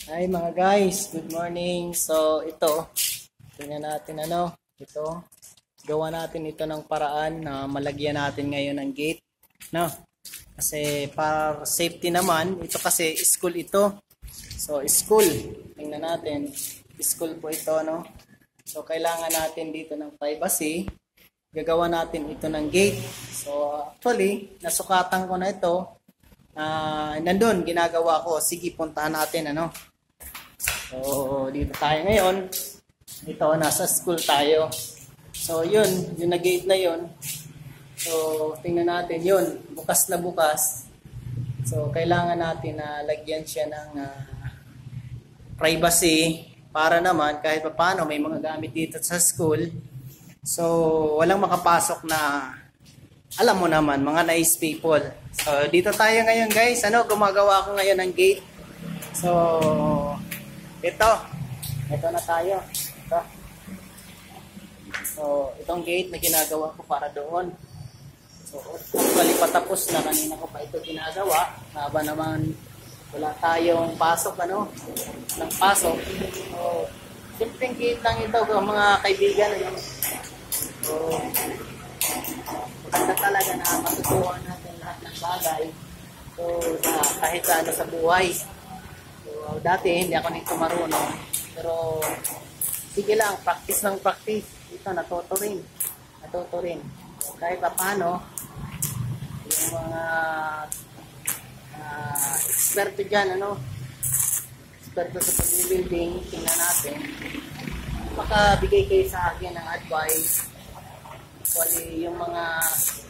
Hi mga guys, good morning. So ito, tingnan natin ito. Gawa natin ito ng paraan na malagyan natin ngayon ng gate, no? Kasi para safety naman, ito kasi school ito. So school, tingnan natin. School po ito, no? So kailangan natin dito ng privacy. Gagawa natin ito ng gate. So actually, nasukatan ko na ito. Nandun, ginagawa ko. Sige, puntahan natin, So, dito tayo ngayon. Dito, nasa school tayo. So, yun, yung na-gate na yun. So, tingnan natin yun. Bukas na bukas. So, kailangan natin na lagyan siya ng privacy para naman kahit paano may mga gamit dito sa school. So, walang makapasok na alam mo naman, mga nice people. So, dito tayo ngayon guys. Gumagawa ako ngayon ng gate. So, ito na tayo. Ito. So, itong gate na ginagawa ko para doon. So, actually patapos na, kanina ko pa ito ginagawa. Haba naman wala tayong pasok, ng pasok. So, simpleng gate lang ito, mga kaibigan. So, maganda talaga na matutuhan natin lahat ng bagay. So, kahit sa buhay. So, dati hindi ako nito marunong. Pero, sige lang, practice ng practice. Ito, natuto rin. So, kahit pa paano, yung mga eksperto dyan, eksperto sa pag-building, tingnan natin. Makabigay kayo sa akin ng advice. Actually, yung mga